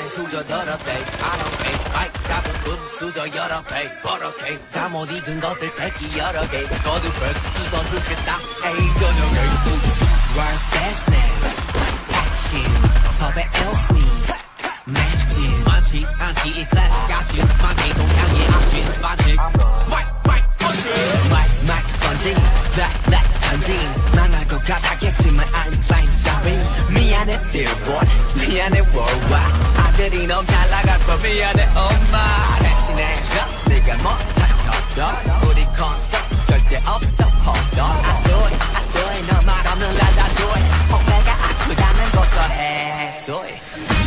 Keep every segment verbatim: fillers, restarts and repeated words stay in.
수저 더럽게 안 오케이 마이크 잡은 금 수저 여러 배 버럭해 다 못 익은 것들 새끼 여러 개 거듭을 씹어줄 그 싹 에이 저녁에 Work that's now 아침 섭외 else me 맥진 많지 않지 이 클래스 같이 많이 동향의 앞진 많지 마이크 마이크 던진 마이크 마이크 던진 black black 던진 만날 것 같았겠지만 I'm fine sorry 미안해 billboard 미안해 worldwide 아들이 너무 잘 나가서 미안해 엄마 대신에 너 네가 못할 터도 우리 콘서트 절대 없어 hold on I do it I do it 너 말 없는 날 I do it 오해가 아프다면 고소해 소리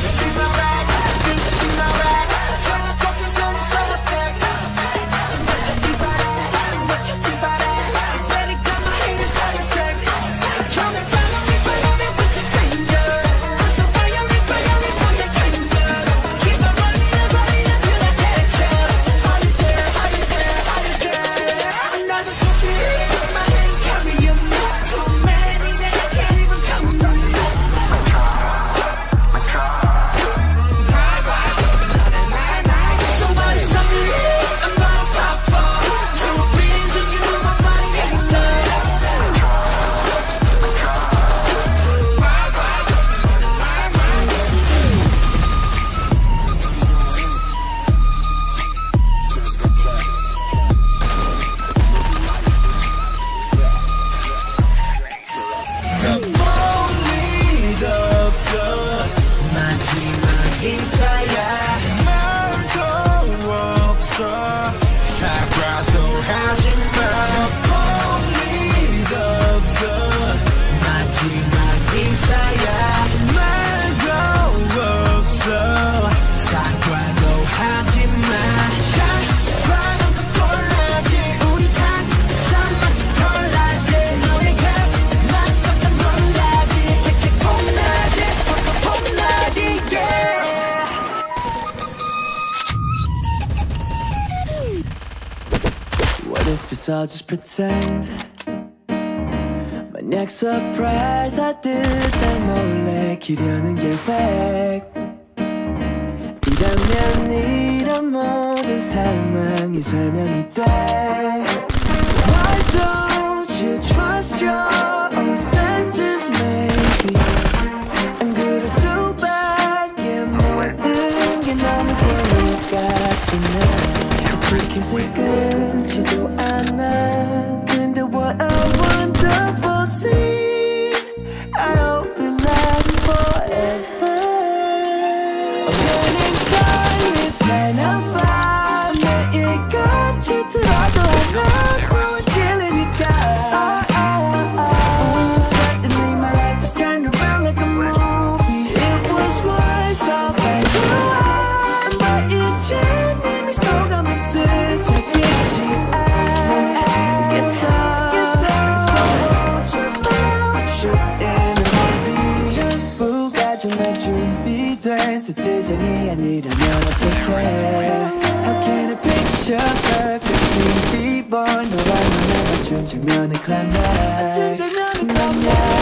I'll just pretend 만약 surprise 하듯 날 놀래키려는 계획 이라면 이런 모든 상황이 설명이 돼 Why don't you trust your own senses maybe 안 그럴 수밖에 모든 게 너무 보일 것 같지만 티켓을 끊지도 않아 근데 what a wonderful scene I hope it lasts forever When in time is nine oh five 매일같이 들어도 하나도 질리니까 Oh, suddenly my life has turned around like a movie It was once all black and white but 이젠 이미 속아버렸어 정말 준비된 세트장이 아니라면 어떡해 How can I picture perfect scene Be born 너랑 나를 맞춘 장면의 climax